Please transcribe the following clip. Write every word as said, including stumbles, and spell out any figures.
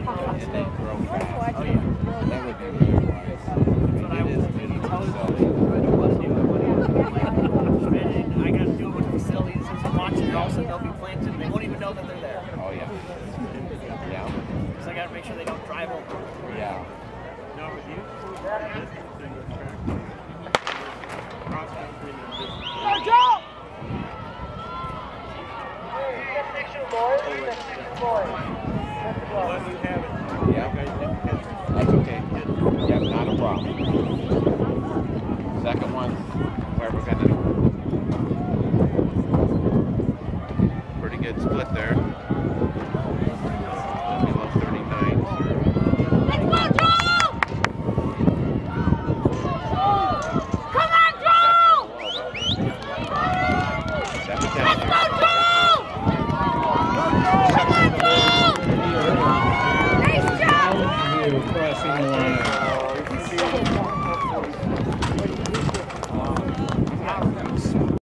and they grow fast. Oh yeah. That would be really wise. I mean, it is beautiful. So, I got to do it with facilities as I'm watching, all of a sudden they'll be planted and they won't even know that they're there. Oh yeah. Yeah. So I got to make sure they don't drive over. Yeah. Not with you? Let you have it. Yeah. That's okay. Yeah, not a problem. Second one.